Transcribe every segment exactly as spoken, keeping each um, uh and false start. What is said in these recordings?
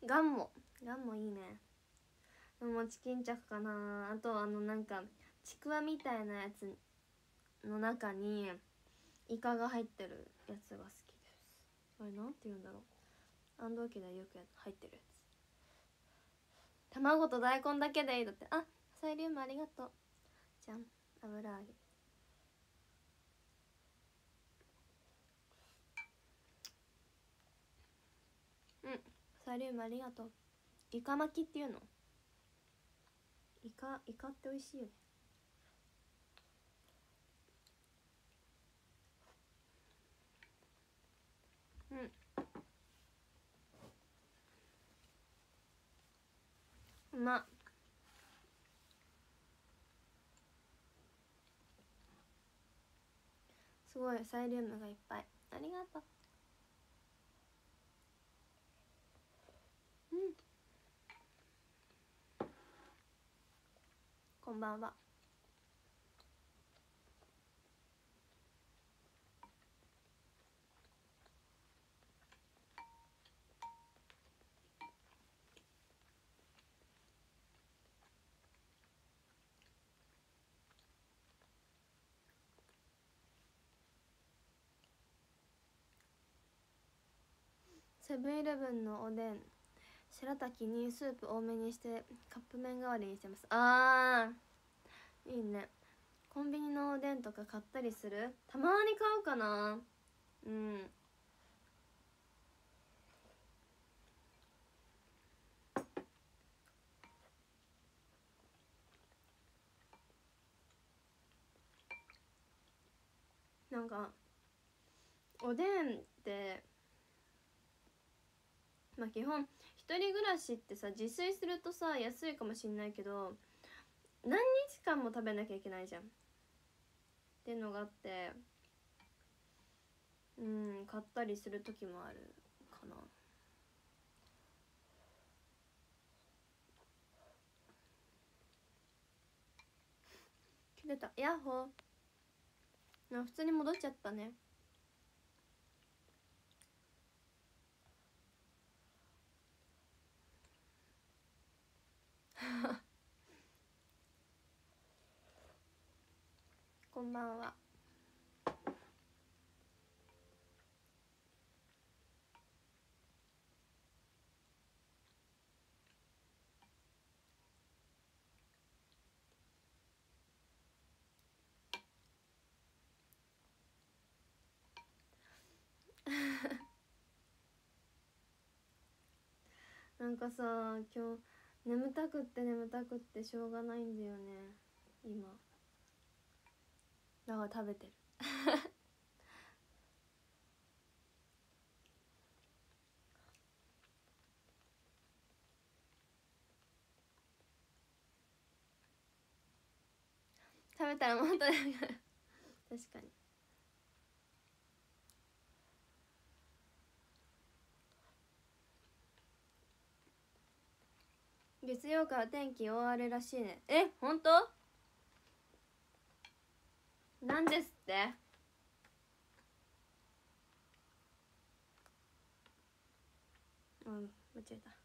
ガンモガンモいいね。でもチキン着かな。あとあのなんかちくわみたいなやつの中にイカが入ってるやつが好きです。あれなんて言うんだろう、安藤家でよく入ってるやつ。卵と大根だけでいいだって。あ、サイリウムありがとう。じゃん、油揚げ。うん、サイリウムありがとう。イカ巻きっていうの？イカイカって美味しいよね。うん、うまっ。すごいサイリウムがいっぱい、ありがとう。うん、こんばんは。セブンイレブンのおでん、白滝にスープ多めにしてカップ麺代わりにしてます。あー、いいね。コンビニのおでんとか買ったりする？たまに買うかな。うん、なんかおでんってまあ基本一人暮らしってさ、自炊するとさ安いかもしんないけど何日間も食べなきゃいけないじゃんっていうのがあって、うん買ったりする時もあるかな。切れた、ヤッホー。あ、普通に戻っちゃったね。こんばんは。なんかさ、今日眠たくって眠たくってしょうがないんだよね今。だから食べてる。食べたらもっと確かに。月曜から天気大荒れらしいね。え、本当？なんですって。うん、間違えた。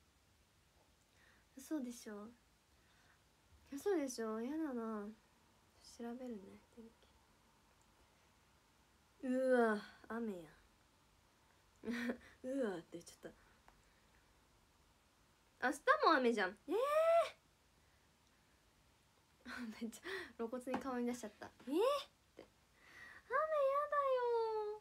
嘘でしょ。嘘でしょ。やだな。調べるね天気。うわ雨や。うわって言っちゃった。明日も雨じゃん。えーめっちゃ露骨に顔に出しちゃった。えー、って雨やだよ。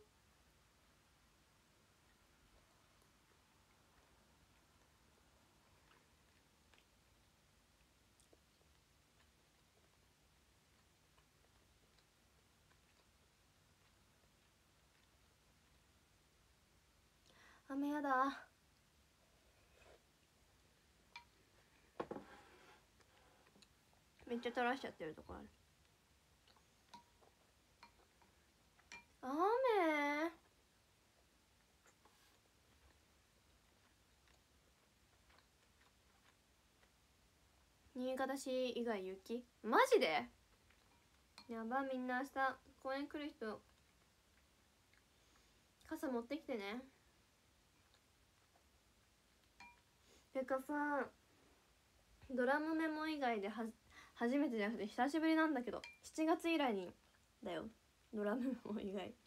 雨やだ。めっちゃ垂らしちゃってるとこある。雨。新潟市以外雪？マジでやば。みんな明日公園来る人傘持ってきてね。 てかさ、ドラムメモ以外では初めてじゃなくて久しぶりなんだけど、しちがつ以来にだよ、ドラムメモ以外。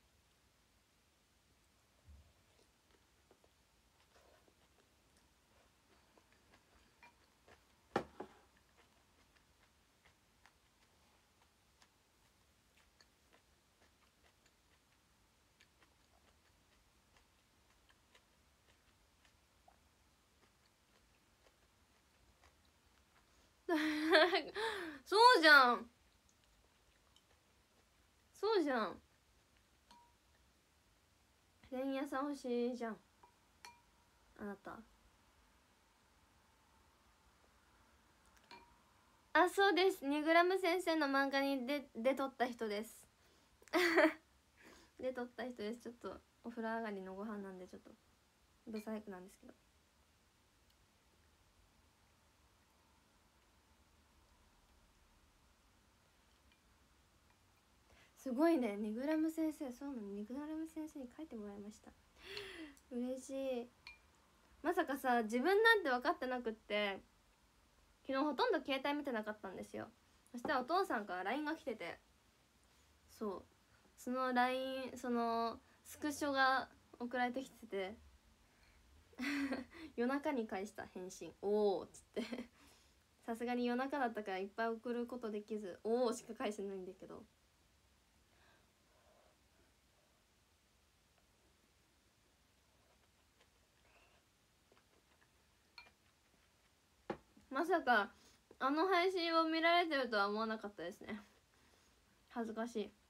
そうじゃん、そうじゃん、連夜さん欲しいじゃんあなた。あ、そうです、にグラム先生の漫画に出出とった人です出とった人です。ちょっとお風呂上がりのご飯なんでちょっとブサイクなんですけど。すごいね、にグラム先生。そうなの、にグラム先生に書いてもらいました。嬉しい。まさかさ、自分なんて分かってなくって、昨日ほとんど携帯見てなかったんですよ。そしたらお父さんから ライン が来てて、そう、その ライン、そのスクショが送られてきてて夜中に返した返信、おーっつってさすがに夜中だったからいっぱい送ることできず、おーしか返してないんだけど、まさかあの配信を見られてるとは思わなかったですね。恥ずかしい。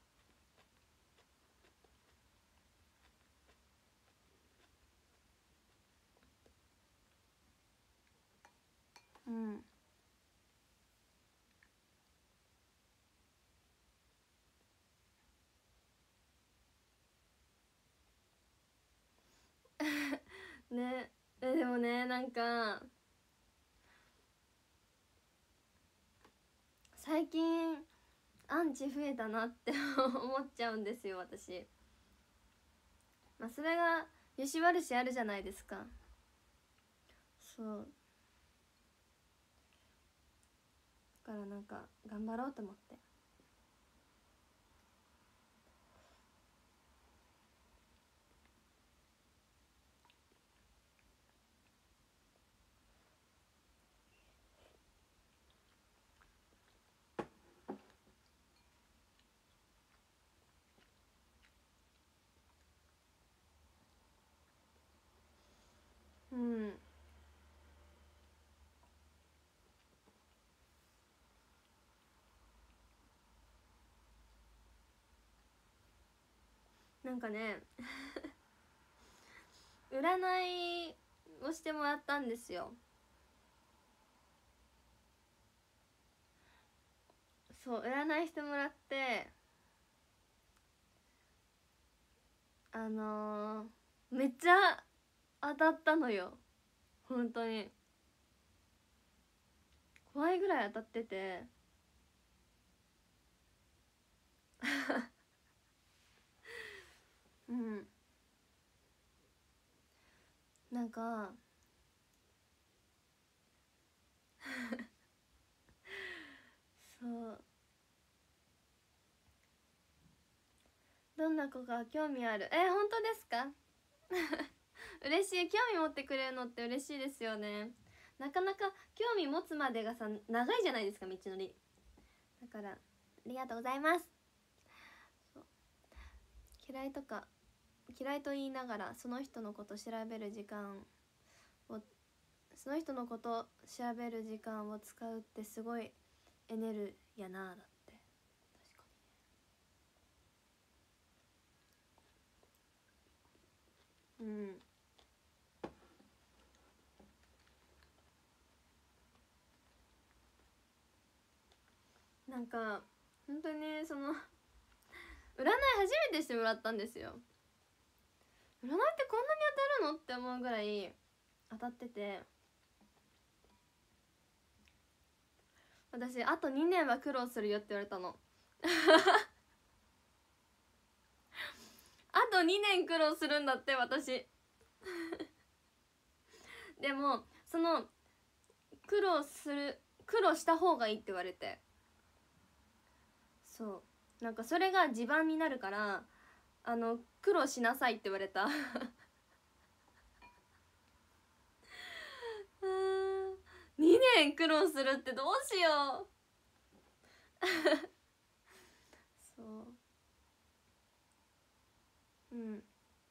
うんねえ、でもね、なんか最近アンチ増えたなって思っちゃうんですよ、私。まあそれがよし悪しあるじゃないですか。そうだからなんか頑張ろうと思って。うん、なんかね占いをしてもらったんですよ。そう、占いしてもらって、あのー、めっちゃ当たったのよ、本当に。怖いぐらい当たっててうんなんかそうどんな子が興味ある、え本当ですか嬉しい、興味持ってくれるのって嬉しいですよね。なかなか興味持つまでがさ長いじゃないですか、道のり。だからありがとうございます。そう、嫌いとか嫌いと言いながらその人のこと調べる時間をその人のこと調べる時間を使うってすごいエネルやな。だって確かにね。うんなんか本当にその占い初めてしてもらったんですよ。占いってこんなに当たるのって思うぐらい当たってて、私あとにねんは苦労するよって言われたのあとにねん苦労するんだって私でもその苦労する苦労した方がいいって言われて、そうなんかそれが地盤になるからあの苦労しなさいって言われたにねん苦労するってどうしようそううん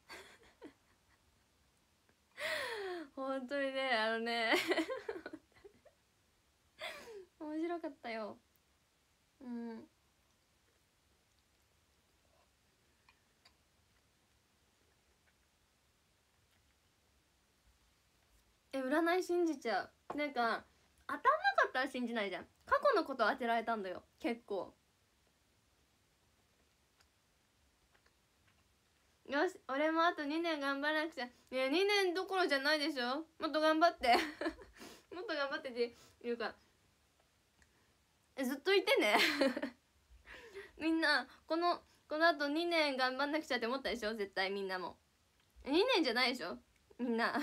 本当にねあのね面白かったよ。うんえ占い信じちゃう。なんか当たんなかったら信じないじゃん。過去のこと当てられたんだよ結構。よし俺もあとにねん頑張らなくちゃ。ねにねんどころじゃないでしょ。もっと頑張ってもっと頑張ってっていうかずっといてねみんなこのこのあとにねん頑張んなくちゃって思ったでしょ絶対みんなも。にねんじゃないでしょみんな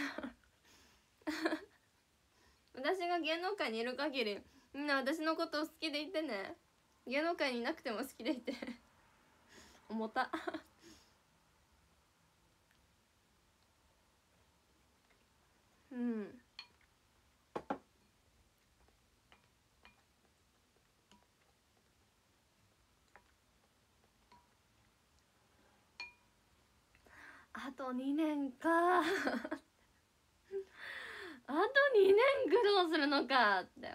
私が芸能界にいる限りみんな私のことを好きでいてね。芸能界にいなくても好きでいて思ったうんあとにねんかあとにねん苦労するのかって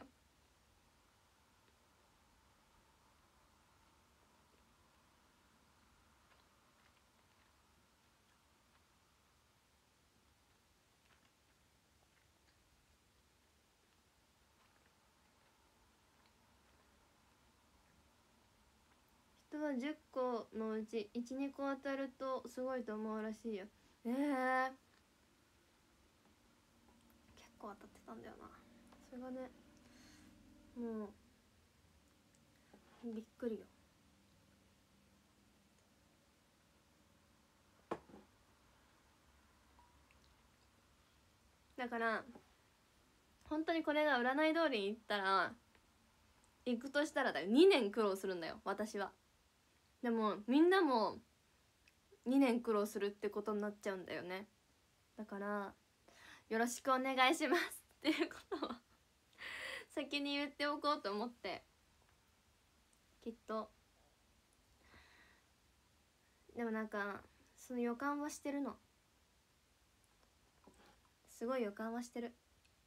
人はじゅっこのうちいち、にこ当たるとすごいと思うらしいよ。えー、結構当たってたんだよな。それがねもうびっくりよ。だから本当にこれが占い通りにいったら行くとしたらだよにねん苦労するんだよ私は。でもみんなもにねん苦労するってことになっちゃうんだよね。だからよろしくお願いしますっていうことを先に言っておこうと思って。きっとでもなんかその予感はしてるの。すごい予感はしてる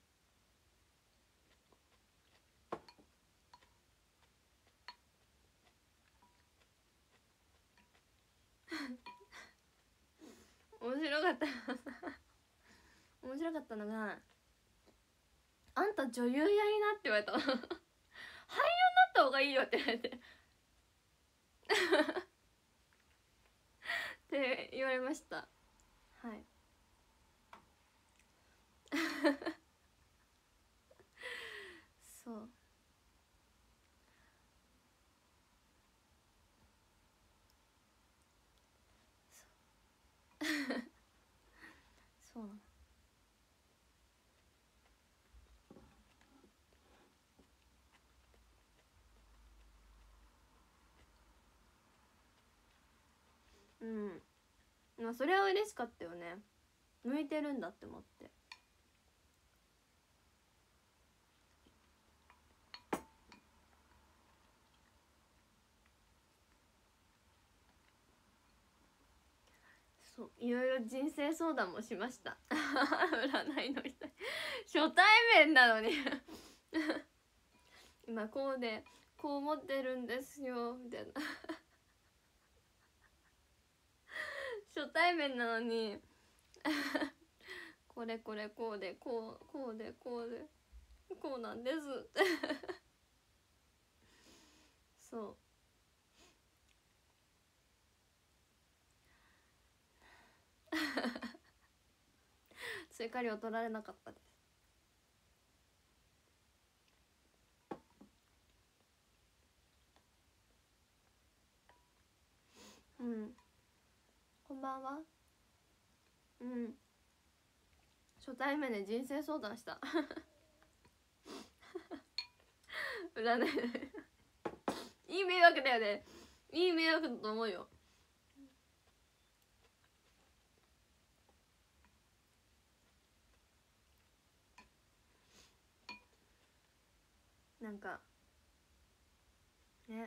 面白かった面白かったのがあんた女優やりなって言われた俳優になった方がいいよって言われてって言われました。はいそうそうなの。うんまあそれは嬉しかったよね。向いてるんだって思って。そういろいろ人生相談もしました占いの人初対面なのに今こうでこう思ってるんですよみたいな初対面なのにこれこれこうでこうこうでこうでこうなんですってそう追加料取られなかったです。うんこんばんは。うん初対面で人生相談した占いいい迷惑だよね。いい迷惑だと思うよ。なんかね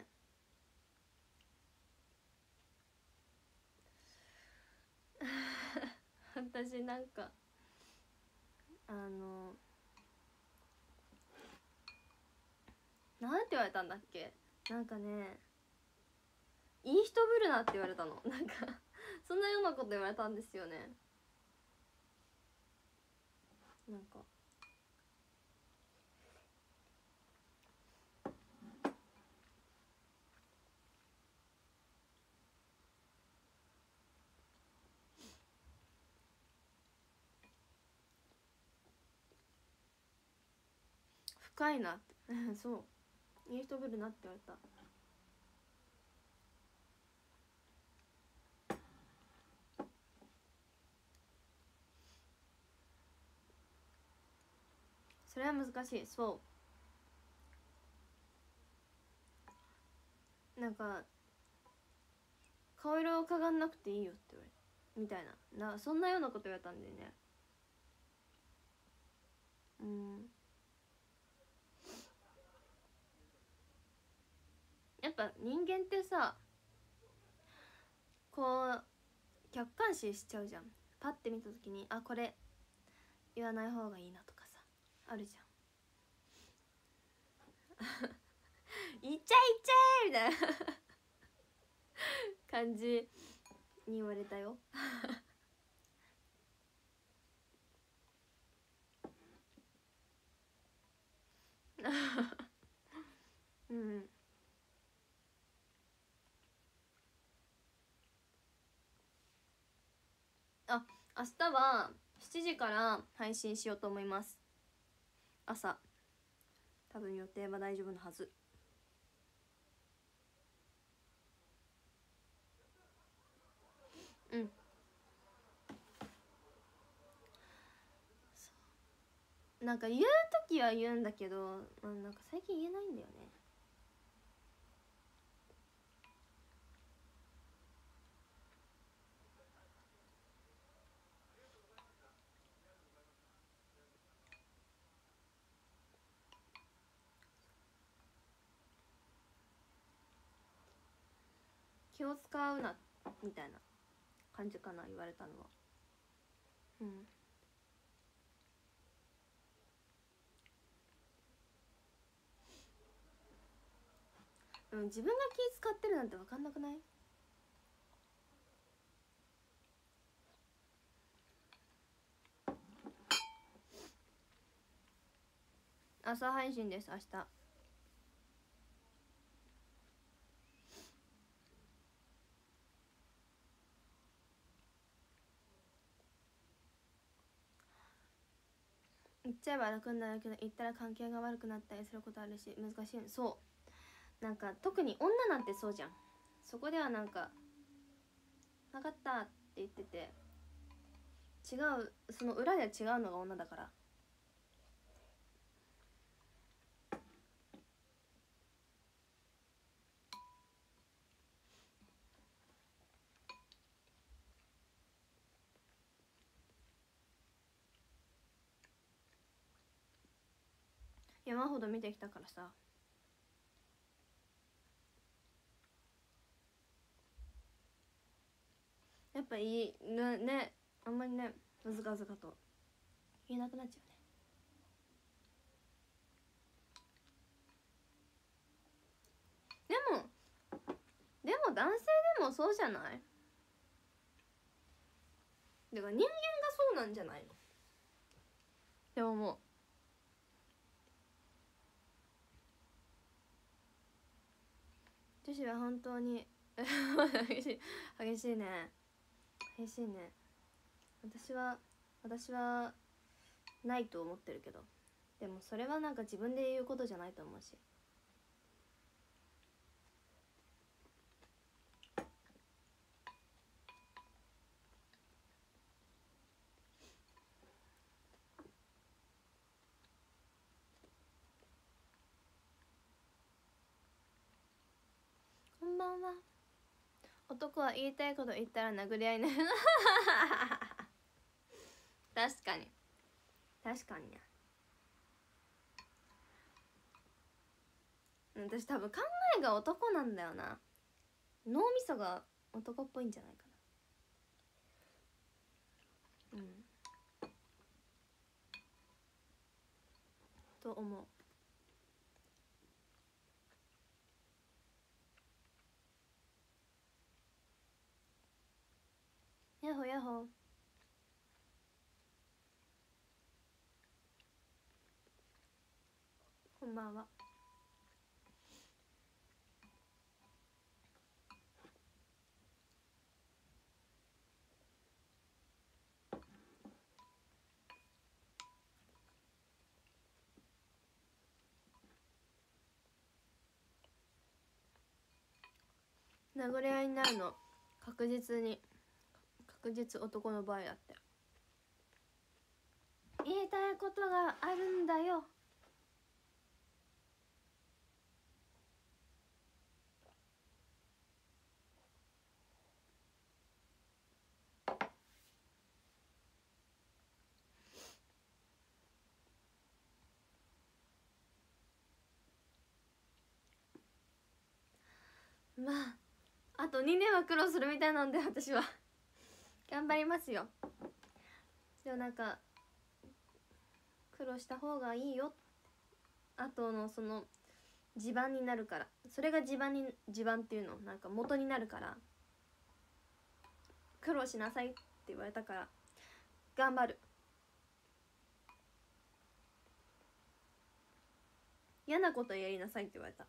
私なんかあのなんて言われたんだっけ。なんかね、いい人ぶるなって言われたの。なんかそんなようなこと言われたんですよね。なんか深いなってそういい人ぶるなって言われた。それは難しい。そうなんか顔色をかがんなくていいよって言われたみたいな、なそんなようなこと言われたんだよね。うんやっぱ人間ってさこう客観視しちゃうじゃん。パッて見た時にあこれ言わない方がいいなとかさあるじゃん言っちゃえ言っちゃえみたいな感じに言われたようんあ明日はしちじから配信しようと思います。朝多分予定は大丈夫なはず。うんなんか言う時は言うんだけど、まあ、なんか最近言えないんだよね。気を使うなみたいな感じかな言われたのは。うんでも自分が気使ってるなんて分かんなくない？朝配信です明日。言っちゃえば楽になるけど言ったら関係が悪くなったりすることあるし難しい。そうなんか特に女なんてそうじゃん。そこではなんか「分かった」って言ってて違うその裏では違うのが女だから。山ほど見てきたからさ。やっぱいいねねあんまりねずかずかと言えなくなっちゃうね。でもでも男性でもそうじゃない？だから人間がそうなんじゃないのって思う。女子は本当に激しい激しいね激しいね。私は私はないと思ってるけど、でもそれはなんか自分で言うことじゃないと思うし。 んは。男は言いたいこと言ったら殴り合いになる確かに確かにね。私多分考えが男なんだよな。脳みそが男っぽいんじゃないかな。うんと思う。やほやほ。こんばんは。殴り合いになるの確実に確実男の場合だって。言いたいことがあるんだよ。まああとにねんは苦労するみたいなんで私は頑張りますよ。でもなんか苦労した方がいいよ。あとのその地盤になるから、それが地盤に地盤っていうのなんか元になるから苦労しなさいって言われたから頑張る。嫌なことやりなさいって言われた。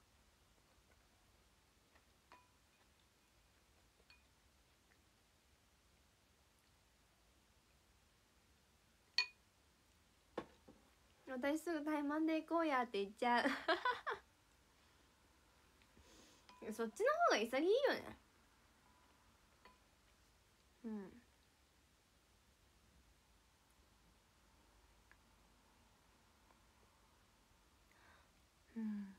私すぐタイマンで行こうやって言っちゃうそっちの方が潔いよね。うんうん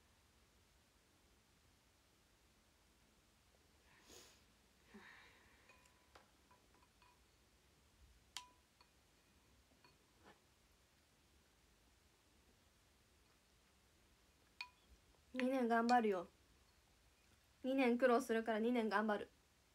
にねん頑張るよ。にねん苦労するからにねん頑張る。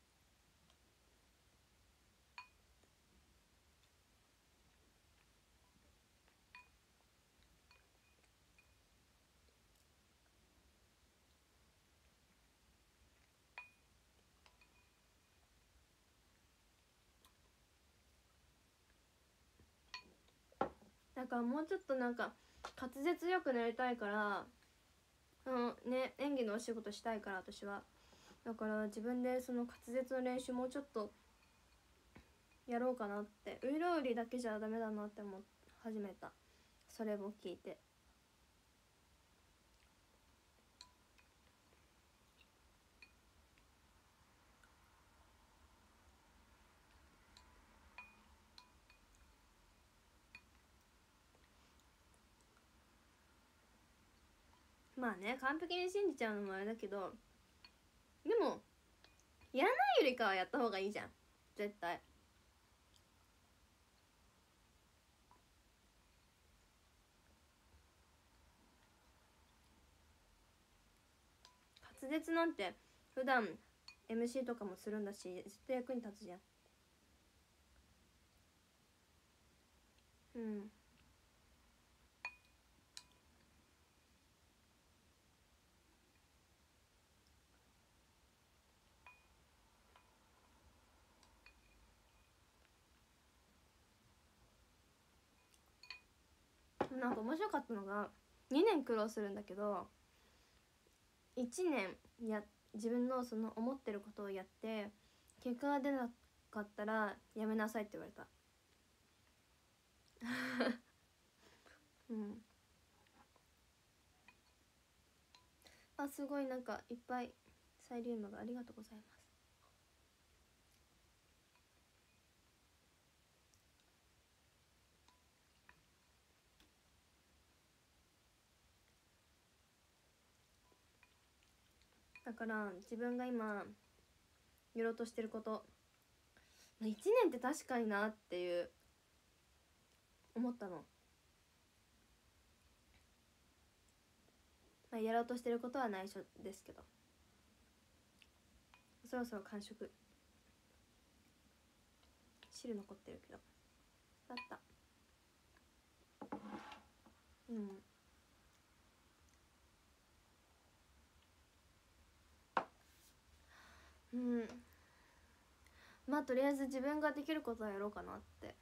だからもうちょっとなんか滑舌よくなりたいから、うんね、演技のお仕事したいから私は。だから自分でその滑舌の練習もうちょっとやろうかなって。ういろうりだけじゃダメだなって思い始めた、それを聞いて。まあね、完璧に信じちゃうのもあれだけど、でもやらないよりかはやった方がいいじゃん絶対。滑舌なんて普段 エムシー とかもするんだしずっと役に立つじゃん。うんなんか面白かったのが、にねん苦労するんだけどいちねんや自分のその思ってることをやって結果が出なかったらやめなさいって言われたうんあ、すごいなんかいっぱいサイリウムがありがとうございます。 だから自分が今やろうとしてること、いちねんって確かになっていう思ったの。まあ、やろうとしてることは内緒ですけど、そろそろ完食。汁残ってるけどだった。うんうん。まあとりあえず自分ができることはやろうかなって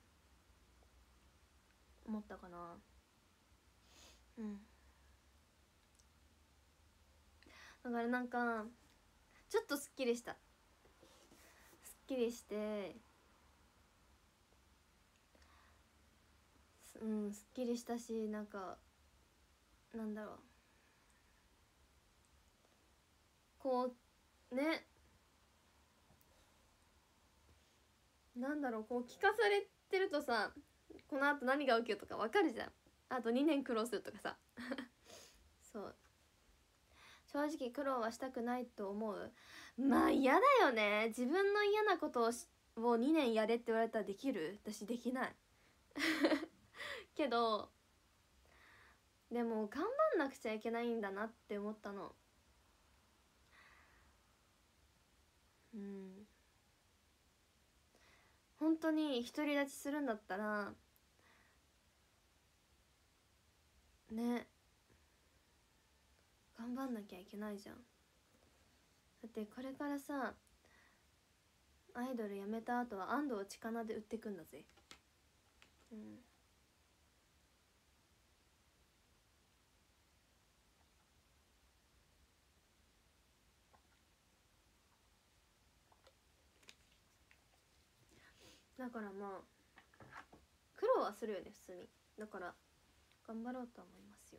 思ったかな。うんだからなんかちょっとすっきりした。すっきりしてうんすっきりしたし、なんかなんだろう、こうね、なんだろう、こう聞かされてるとさ、このあと何が起きるとか分かるじゃん。あとにねん苦労するとかさそう正直苦労はしたくないと思う。まあ嫌だよね。自分の嫌なことをしをにねんやれって言われたらできる？私できないけどでも頑張んなくちゃいけないんだなって思ったの。うん本当に独り立ちするんだったらね、頑張んなきゃいけないじゃん。だってこれからさアイドル辞めた後は安藤千佳菜で売ってくんだぜ。うんだからまあ苦労はするよね普通に。だから頑張ろうと思いますよ。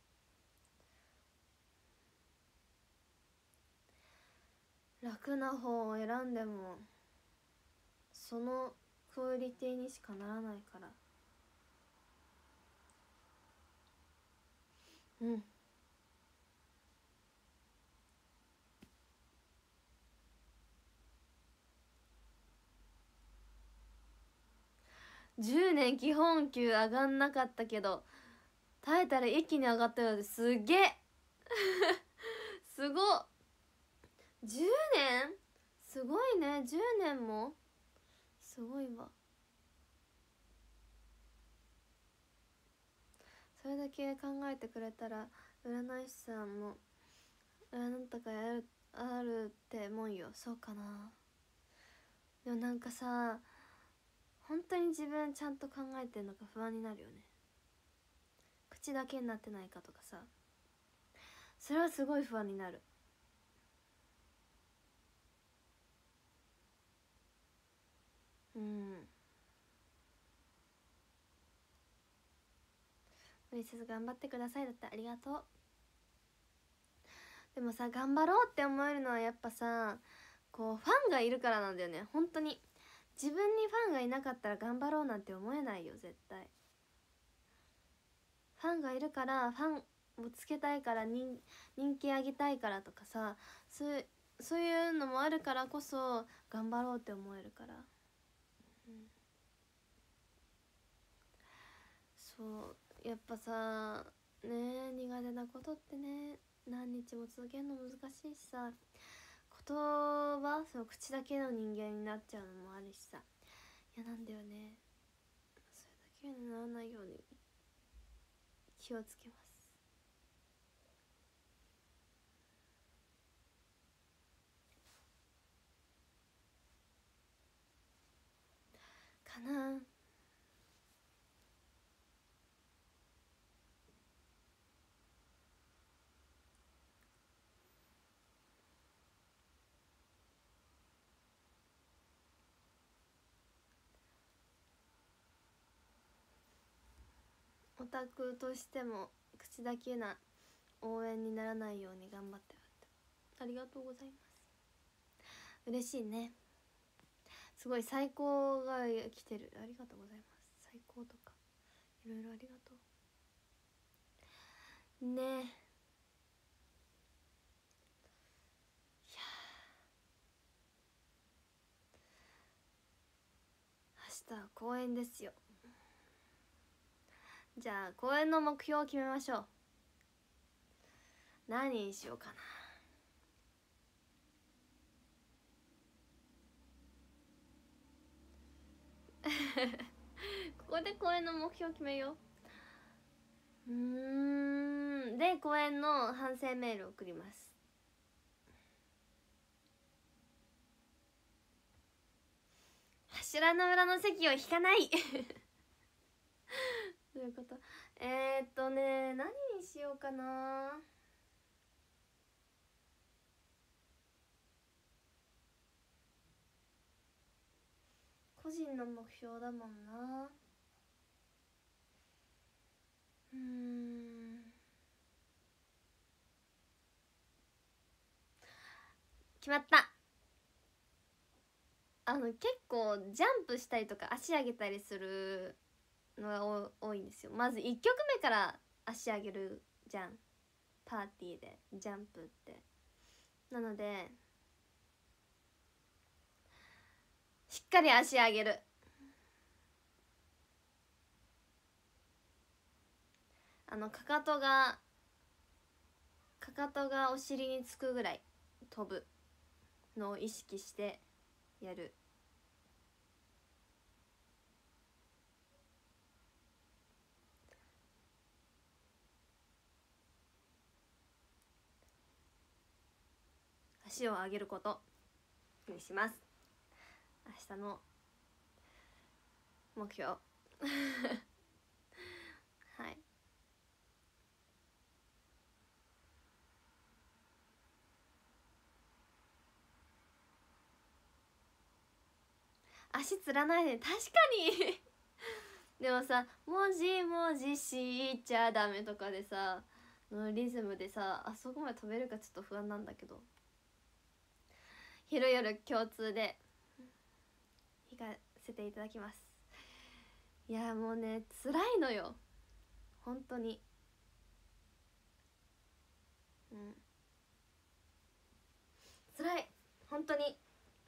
楽な方を選んでもそのクオリティにしかならないから。うんじゅうねん基本給上がんなかったけど耐えたら一気に上がったようですげえすごっ。じゅうねんすごいね。じゅうねんもすごいわ。それだけ考えてくれたら占い師さんも占ったかやるあるってもんよ。そうかな。でもなんかさ本当に自分ちゃんと考えてんのか不安になるよね。口だけになってないかとかさ、それはすごい不安になる。うん無理せず頑張ってくださいだってありがとう。でもさ頑張ろうって思えるのはやっぱさこうファンがいるからなんだよね。本当に自分にファンがいなかったら頑張ろうなんて思えないよ絶対。ファンがいるからファンをつけたいから人人気上げたいからとかさ、そうそういうのもあるからこそ頑張ろうって思えるから、うん、そうやっぱさね苦手なことってね何日も続けるの難しいしさ、言葉その口だけの人間になっちゃうのもあるしさ嫌なんだよね。それだけにならないように気をつけますかな。オタクとしても口だけな応援にならないように頑張ってありがとうございます。嬉しいね。すごい最高が来てる。ありがとうございます。最高とかいろいろありがとうね。 日は公演ですよ。じゃあ公演の目標を決めましょう。何にしようかな。ここで公演の目標決めよう。うーんで公演の反省メールを送ります。柱の裏の席を引かないどういうこと？えー、っとね何にしようかな。個人の目標だもんな。うーん決まった。あの結構ジャンプしたりとか足上げたりするのが多いんですよ。まずいっきょくめから足上げるじゃん、パーティーでジャンプって。なのでしっかり足上げる。あのかかとがかかとがお尻につくぐらい飛ぶのを意識してやる。足を上げることにします。明日の目標はい。足つらないで、確かにでもさ「もじもじしちゃダメ」とかでさのリズムでさあそこまで飛べるかちょっと不安なんだけど、昼夜共通で弾かせていただきます。いやもうね辛いのよ本当に。うん辛い本当に。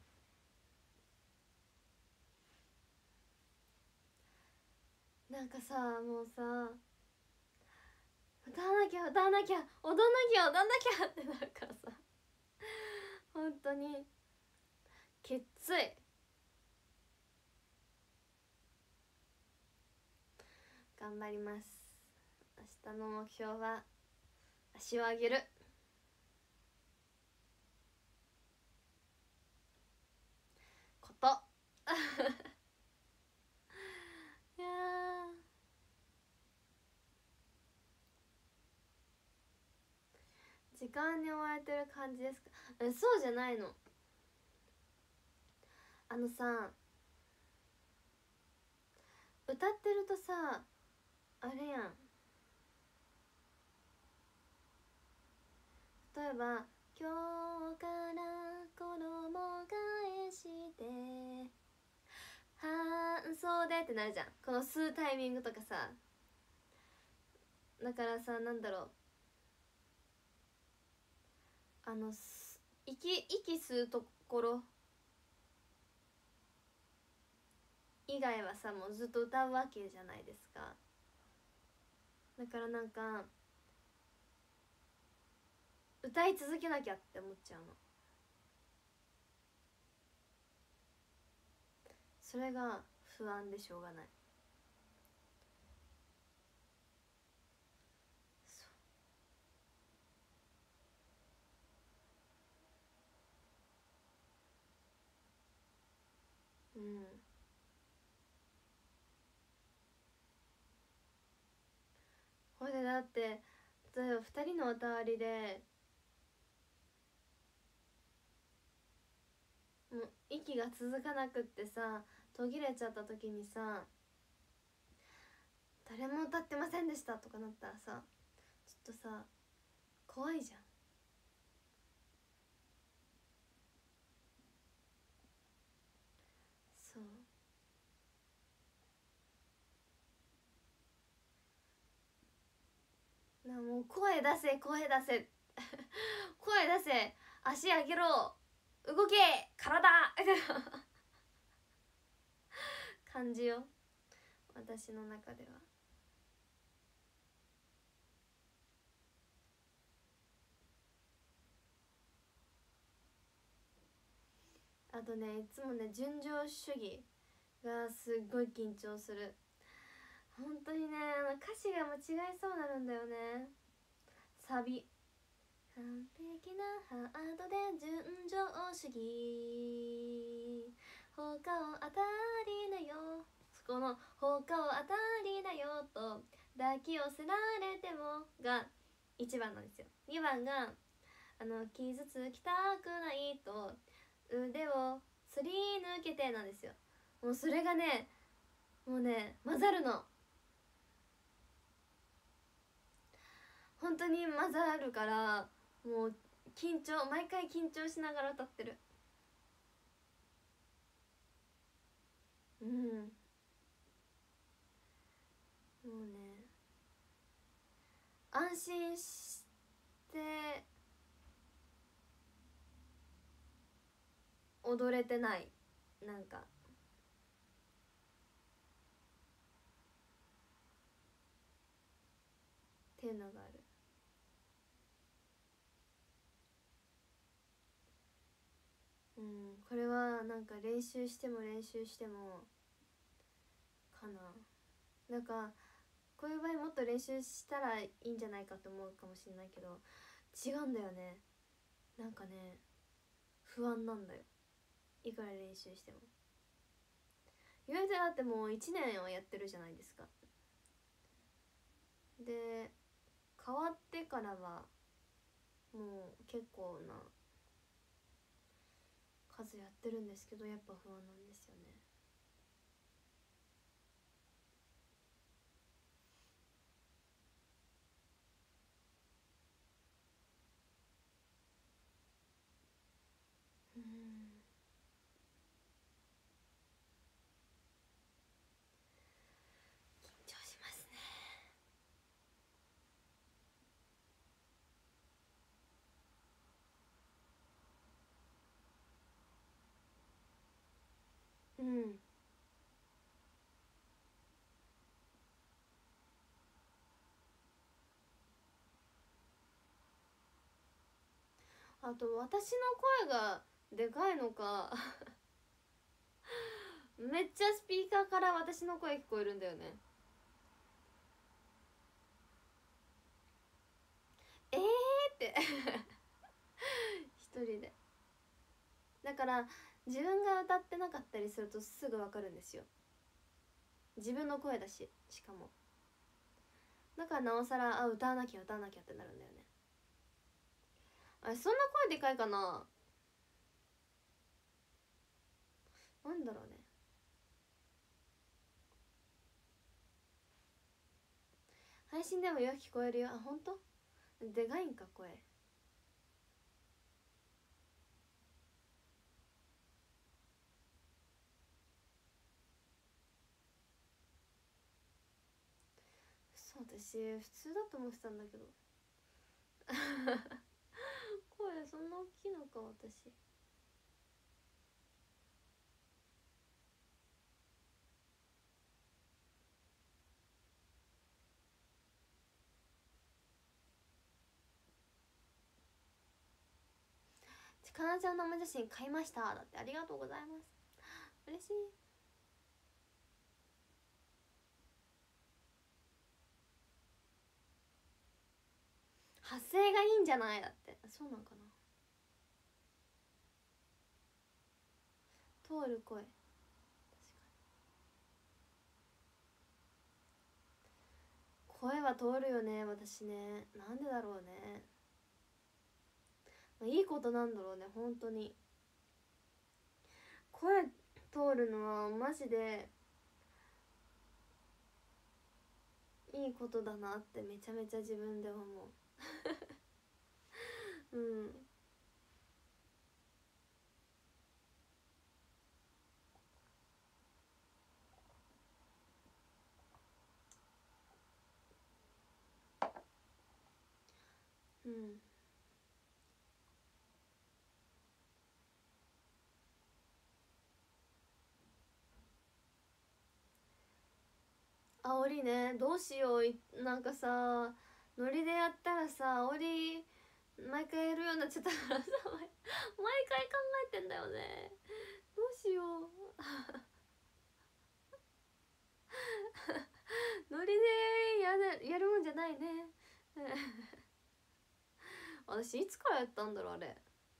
なんかさもうさ歌わなきゃ歌わなきゃ踊んなきゃ踊んなきゃってなるからさ本当にきっつい。頑張ります。明日の目標は足を上げることいや時間に追われてる感じですか？え、そうじゃないの。あのさ歌ってるとさあれやん、例えば「今日から衣替えして半袖」ってなるじゃん、この吸うタイミングとかさ。だからさなんだろう、あの息息吸うところ以外はさもうずっと歌うわけじゃないですか。だからなんか歌い続けなきゃって思っちゃうの。それが不安でしょうがない。うん。ほいでだって例えばふたりの歌割りでもう息が続かなくってさ途切れちゃった時にさ「誰も歌ってませんでした」とかなったらさちょっとさ怖いじゃん。そうな、もう声出せ声出せ声出せ、足上げろ、動け体感じよ、私の中では。あとね、いつもね、順序主義がすっごい緊張する。本当にね、あの歌詞が間違えそうになるんだよね。サビ、完璧なハートで順序主義、他を当たりなよ、この他を当たりなよと抱き寄せられてもがいちばんなんですよ。にばんがあの傷つきたくないと腕をすり抜けてなんですよ。もうそれがね、もうね混ざるの、本当に混ざるから、もう緊張、毎回緊張しながら歌ってる。うん、もうね、安心して踊れてない、なんかっていうのがある。うん、これはなんか練習しても練習してもかな。なんかこういう場合もっと練習したらいいんじゃないかと思うかもしれないけど、違うんだよね。なんかね、不安なんだよ、いくら練習しても。言うてだってもういちねんはやってるじゃないですか。で変わってからはもう結構な数やってるんですけど、やっぱ不安なんですよね。うん、緊張しますね。うん、あと私の声がでかいのかめっちゃスピーカーから私の声聞こえるんだよね。えーって一人で。だから自分が歌ってなかったりするとすぐ分かるんですよ、自分の声だし。しかもだからなおさら、あ、歌わなきゃ歌わなきゃってなるんだよね。あれ、そんな声でかいかな。なんだろうね。配信でもよく聞こえるよ。あ、ほんとでかいんか声。そう、私普通だと思ってたんだけど声そんな大きいのか私。かなちゃんの生写真買いましただって。ありがとうございます、嬉しい。発声がいいんじゃないだって。そうなんかな。通る声、確かに声は通るよね私ね。なんでだろうね。いいことなんだろうね本当に。声通るのはマジでいいことだなってめちゃめちゃ自分で思ううんうん煽りね、どうしよう。いなんかさノリでやったらさ煽り毎回やるようになっちゃったからさ毎回考えてんだよね。どうしようノリでやるやるもんじゃないね私いつからやったんだろうあれ。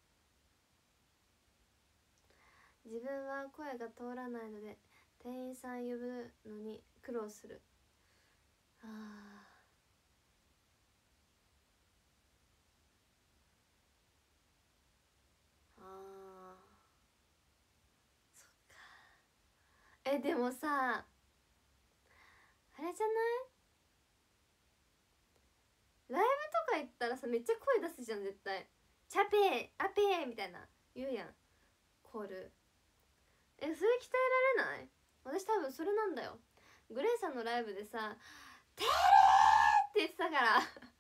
自分は声が通らないので店員さん呼ぶのに苦労する。あーあー、そっか。えでもさあれじゃない、ライブとか行ったらさめっちゃ声出すじゃん絶対。チャペーアペーみたいな言うやん、コール。えそれ鍛えられない？私多分それなんだよ。グレイさんのライブでさ「テレー!」って言ってたから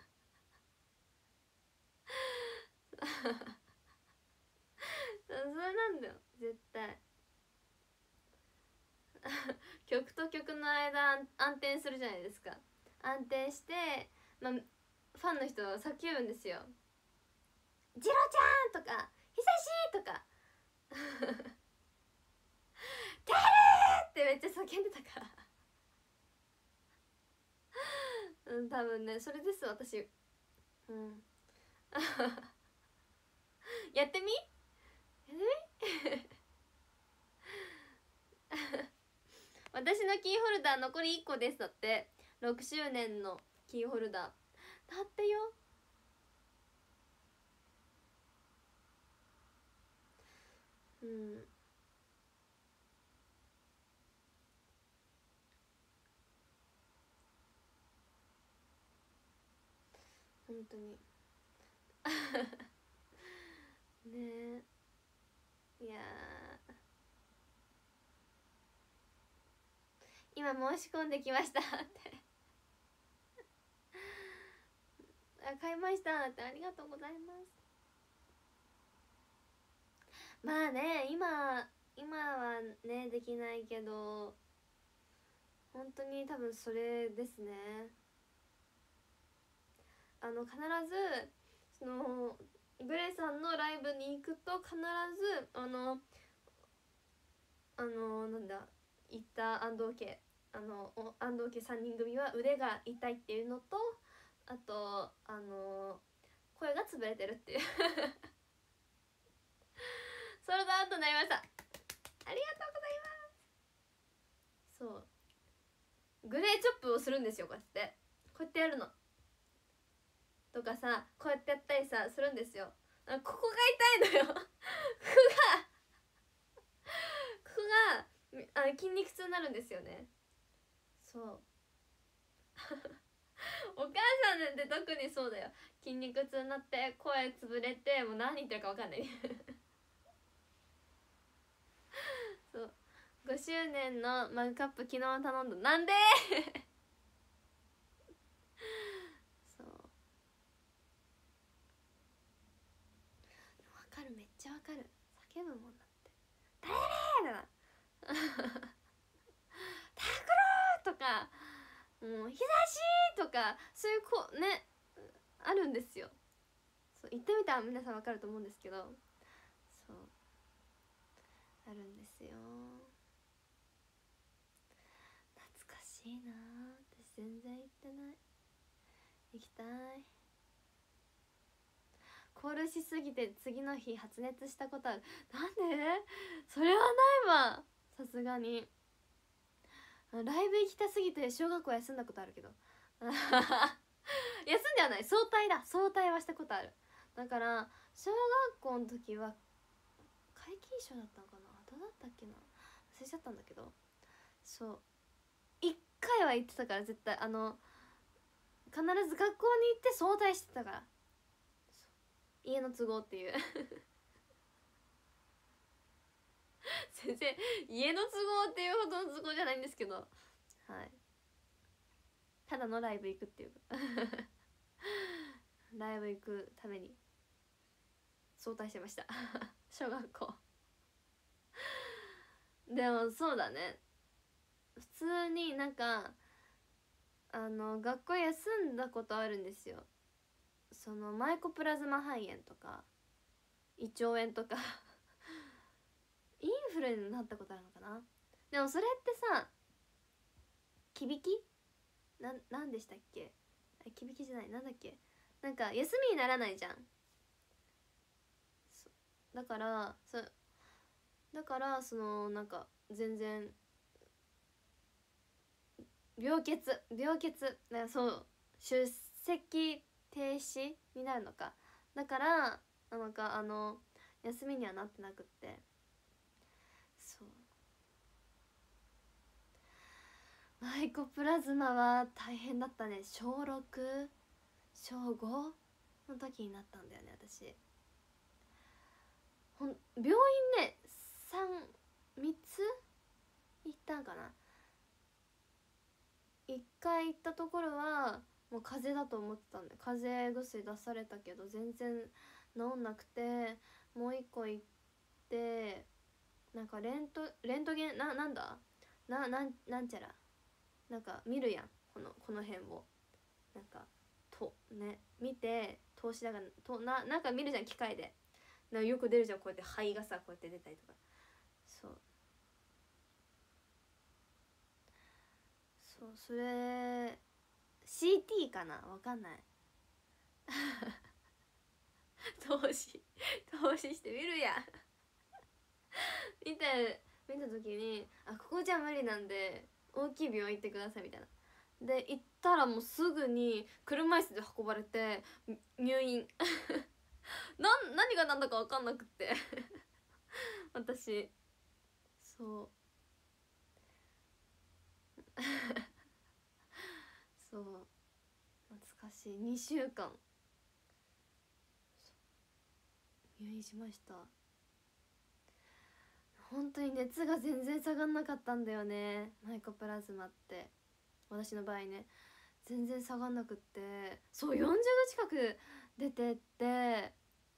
それなんだよ絶対曲と曲の間暗転するじゃないですか。暗転して、まあ、ファンの人は叫ぶんですよ。ジロちゃんとか久しとかテレーってめっちゃ叫んでたからうん多分ねそれです私。うんやってみやってみ私のキーホルダー残りいっこですだって。ろくしゅうねんのキーホルダーだってよ。うん本当にねえ。いや今申し込んできましたってあ買いましたってありがとうございます。まあね今今はねできないけど本当に多分それですね。あの必ずそのグレイさんのライブに行くと必ずあのあのなんだ言った安藤家あの安藤家さんにん組は腕が痛いっていうのとあとあの声が潰れてるっていうソールドアウトになりました。ありがとうございます。そうグレーチョップをするんですよ。こうやってこうやってやるのとかさこうやってやったりさするんですよ。ここが痛いのよここがここがあ筋肉痛になるんですよね。そうお母さんなんて特にそうだよ。筋肉痛になって声潰れてもう何言ってるか分かんないそうごしゅうねんのマグカップ昨日頼んだ。なんでそう分かるめっちゃ分かる。叫ぶもんだって「誰だ!」タクローとかもう日差しとかそういうこうねあるんですよ。そう言ってみたら皆さんわかると思うんですけどそうあるんですよ。懐かしいな。私全然行ってない。行きたい。コールしすぎて次の日発熱したことある。なんでそれはないわさすがに。ライブ行きたすぎて小学校休んだことあるけど休んではない。早退だ。早退はしたことある。だから小学校の時は皆勤賞だったのかなどうだったっけな忘れちゃったんだけどそういっかいは行ってたから絶対あの必ず学校に行って早退してたから家の都合っていう先生家の都合っていうほどの都合じゃないんですけどはいただのライブ行くっていうライブ行くために早退してました小学校でもそうだね普通になんかあの学校休んだことあるんですよ。そのマイコプラズマ肺炎とか胃腸炎とかインフルになったことあるのかな。でもそれってさ、きびきな、なんでしたっけ、きびきじゃない、なんだっけ、なんか休みにならないじゃん。だからそだからそのなんか全然病欠病欠だ、そう出席停止になるのか。だからなんかあの休みにはなってなくって、そうマイコプラズマは大変だったね。しょうろくしょうごの時になったんだよね私。ほん病院ねさんみっつ行ったんかな。いっかい行ったところはもう風邪だと思ってたんで、風邪薬出されたけど全然治んなくて、もう一個行ってなんかレントレントゲンな、なんだな、なんなんちゃらなんか見るやん、このこの辺をなんかとね見て通しながらとななんか見るじゃん機械で。なんかよく出るじゃん、こうやって肺がさこうやって出たりとか。そうそう、それ シーティー かな、わかんない投資投資してみるや見て見た時に、あここじゃ無理なんで大きい病院行ってくださいみたいな。で行ったらもうすぐに車椅子で運ばれて入院な何が何だか分かんなくって私そうそう懐かしい。にしゅうかん入院しました。本当に熱が全然下がんなかったんだよね、マイコプラズマって。私の場合ね全然下がんなくって、そうよんじゅうど近く出てって、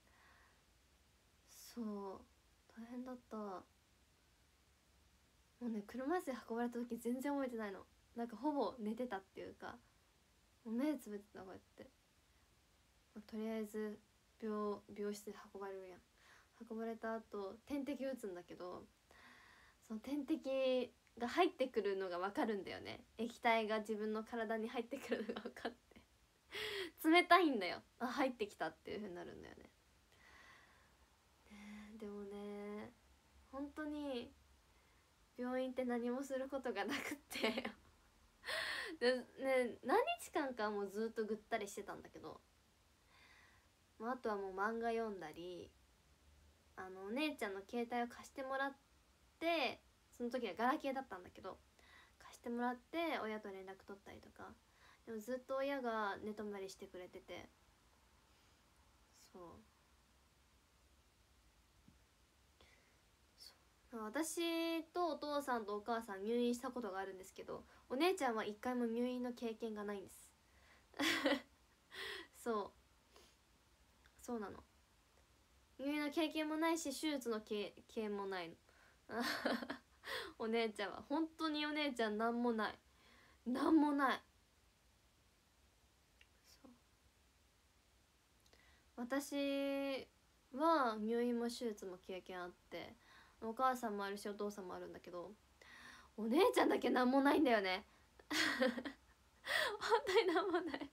そう大変だった。もうね車椅子で運ばれた時全然覚えてないの。なんかほぼ寝てたっていうか、もう目つぶってたこうやって、とりあえず病病室で運ばれるやん。運ばれた後点滴打つんだけど、その点滴が入ってくるのが分かるんだよね。液体が自分の体に入ってくるのが分かって冷たいんだよ。あ入ってきたっていう風になるんだよね。ねでもね本当に病院って何もすることがなくってで、ね、何日間かもうずっとぐったりしてたんだけど、まあ、あとはもう漫画読んだり、あのお姉ちゃんの携帯を貸してもらって、その時はガラケーだったんだけど貸してもらって親と連絡取ったりとか。でもずっと親が寝泊まりしてくれてて、そう私とお父さんとお母さん入院したことがあるんですけど、お姉ちゃんは一回も入院の経験がないんですそうそうなの。入院の経験もないし手術の経験もないのお姉ちゃんは本当にお姉ちゃんなんもないなんもない。そう私は入院も手術も経験あって、お母さんもあるしお父さんもあるんだけど、お姉ちゃんだけなんもないんだよね本当になんもない本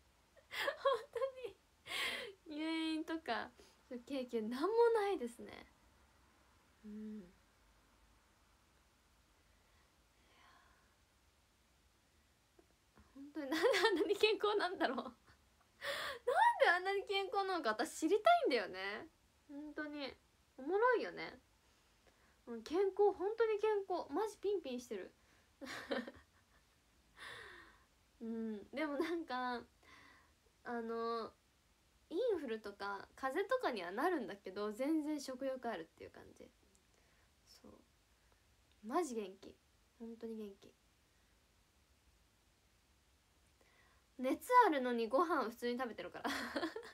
当に入院とか経験なんもないですね。うん本当になんであんなに健康なんだろうなんであんなに健康なのか私知りたいんだよね。本当におもろいよね。健康本当に健康マジピンピンしてるうんでもなんかあのインフルとか風邪とかにはなるんだけど全然食欲あるっていう感じ。そうマジ元気本当に元気。熱あるのにご飯を普通に食べてるからす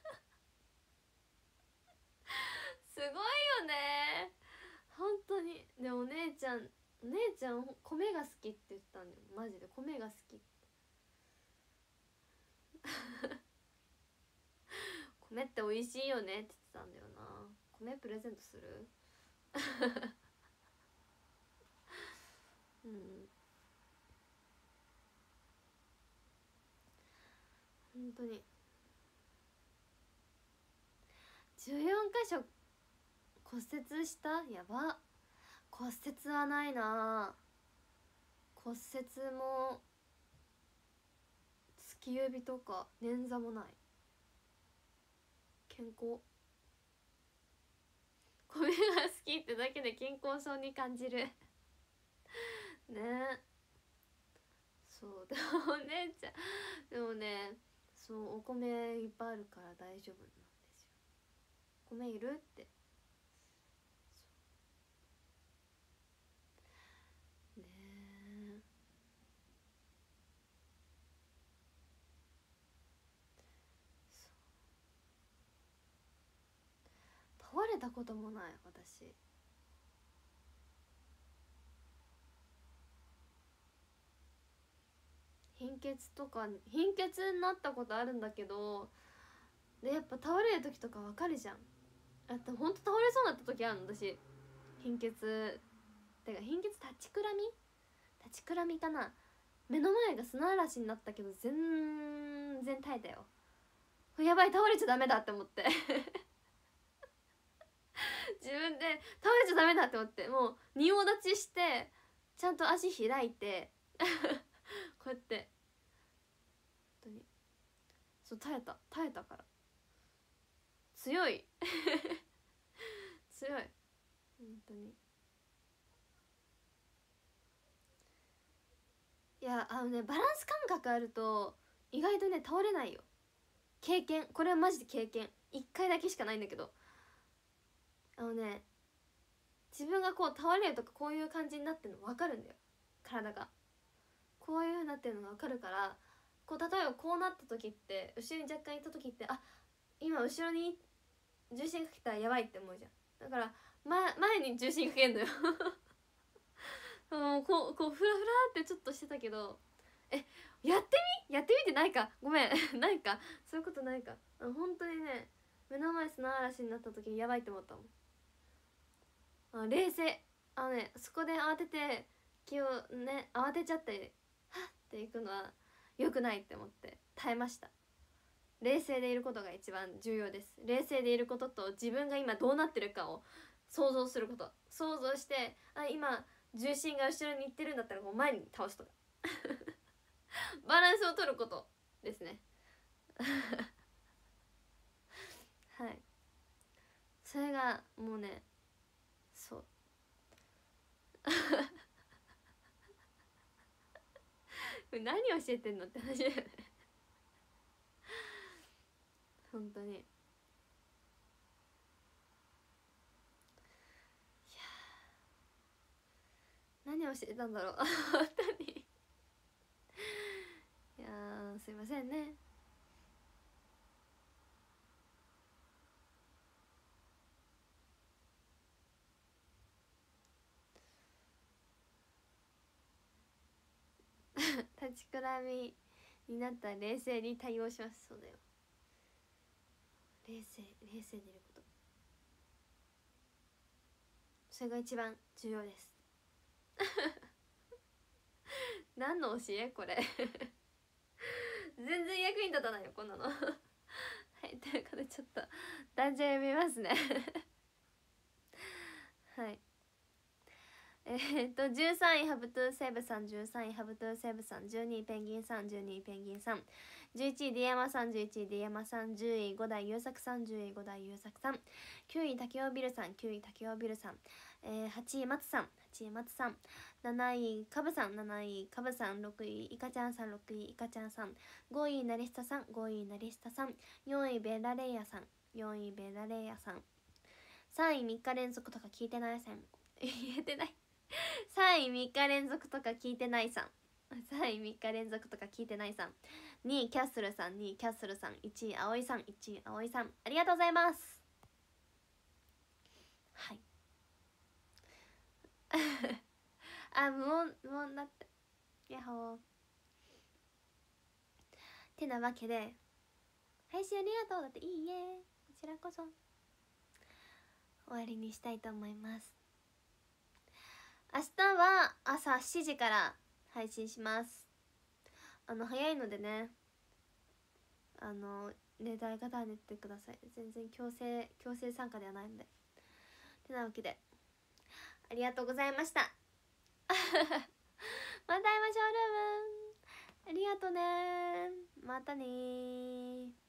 ごいよね本当に。でもお姉ちゃんお姉ちゃん米が好きって言ってたんだよマジで。米が好き。 米って美味しいよねって言ってたんだよな。米プレゼントするうん、本当にじゅうよんかしょ骨折した。やば。骨折はないな。骨折も突き指とか捻挫もない。健康。米が好きってだけで健康そうに感じるね。そうでもお姉ちゃんでもね、そうお米いっぱいあるから大丈夫なんですよ。米いるってねえ。倒れたこともない私。貧血とか貧血になったことあるんだけど、でやっぱ倒れる時とかわかるじゃん。あとほんと倒れそうになった時あるの私。貧血てか貧血立ちくらみ立ちくらみかな。目の前が砂嵐になったけど全然耐えたよ。やばい倒れちゃダメだって思って自分で倒れちゃダメだって思って、もう仁王立ちしてちゃんと足開いてこうやって本当にそう耐えた耐えたから強い強い本当に。いやあのねバランス感覚あると意外とね倒れないよ。経験、これはマジで経験、いっかいだけしかないんだけど、あのね自分がこう倒れるとかこういう感じになってるの分かるんだよ。体がこういうふうになってるのが分かるから、こう例えばこうなった時って後ろに若干いった時って、あ今後ろに重心かけたらやばいって思うじゃん。だから前前に重心かけんのよもうこうこうフラフラってちょっとしてたけど、えやってみやってみてないかごめんないかそういうことないか。本当にね目の前砂嵐になった時にやばいって思ったもん。あ冷静。あのねそこで慌てて気をね慌てちゃってはっっていくのは良くないって思って耐えました。冷静でいることが一番重要です。冷静でいることと自分が今どうなってるかを想像すること。想像して、あ今重心が後ろに行ってるんだったらこう前に倒すとかバランスを取ることですねはいそれがもうねそう何教えてんのって話だよね本当に。いや何教えたんだろう本当にいやすいませんね立ちくらみになったら冷静に対応します。そうだよ冷静冷静でいること、それが一番重要です何の教えこれ全然役に立たないよこんなのはいということでちょっと断じゃ読みますねはいえー、っとじゅうさんいハブトゥーセブさん、じゅうさんいハブトゥーセブさん、じゅうにいペンギンさん、じゅうにいペンギンさん、じゅういちいディヤマさん、じゅういちいディヤマさん、じゅうい五代優作さん、じゅうい五代優作さん、きゅうい竹尾ビルさん、きゅうい竹尾ビルさん、えー、はちい松さん、はちい松さん、なないカブさん、なないカブさん、ろくいイカちゃんさん、ろくいイカちゃんさん、ごいなりすたさん、ごいなりすたさん、よんいベラレイヤさん、よんいベラレイヤさん、さんいみっか連続とか聞いてないさん言えてないさんいみっか連続とか聞いてないさんさんいみっか連続とか聞いてないさん、にいキャッスルさん、にいキャッスルさん、いちい葵さん、いちい葵さん、ありがとうございます。はいあ無音無音だって。やっほー。 てなわけで、配信ありがとうだって、いいえ、こちらこそ終わりにしたいと思います。明日は朝しちじから配信します。あの早いのでね、あの寝たい方は寝てください。全然強制強制参加ではないので。てなわけでありがとうございました。また会いましょう、ルーム。ありがとね、またね。